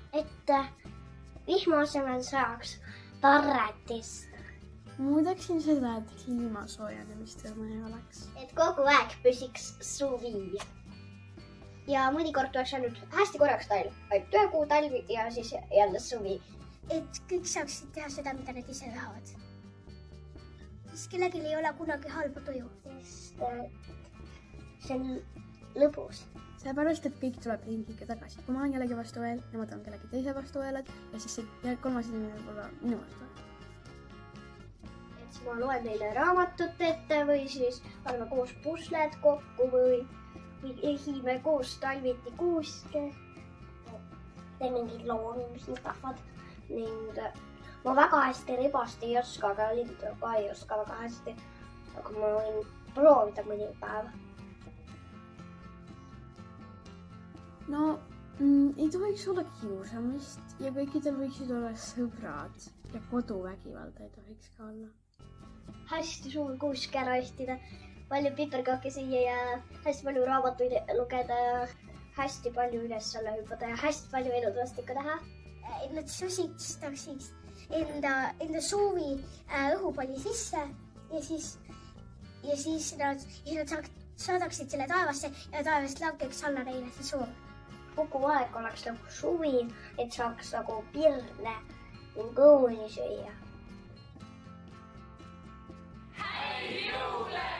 et vihma asemel saaks tarretist. Muudaksin seda, et kliima soojenemist enam ei oleks. Et kogu aeg püsiks suvi. Ja mõnikord tuleks ainult hästi korraks talv, ainult 1 kuu talv ja siis jälle suvi. Et kõik saaksid teha seda, mida nad ise tahavad. Siis kellelgi ei ole kunagi halba tuju. Sest see on lõbus. Seepärast, et kõik tuleb ringiga tagasi. Kui ma olen kellegi vastu veel, nemad on kellegi teise vastu öeled ja siis see 3. inimene võib olla minu vastu öeled. Et siis ma loen neile raamatut ette või siis paneme koos pusled kokku või ehime koos talviti kuuske. Teen mingid loomi, mis nad tahvad. Ning ma väga hästi ribast ei oska, aga lindu ka ei oska väga hästi. Aga ma võin proovida mõni päev. No, ei tohiks olla kiusamist ja kõikidel võiksid olla sõbrad ja koduvägivalda ei tohiks ka olla. Hästi suur kuusk ära istida, palju piperkooke süüa ja hästi palju raamatuid lugeda ja hästi palju üles alla hüppada ja hästi palju eludvastikku teha. Et nad süstaksid enda suvi õhupalli sisse ja siis nad saadaksid selle taevasse ja taevast langeks alla neile see suur. Kogu aeg oleks nagu suvi, et saaks nagu pirne ning õuni süüa. Häid jõule!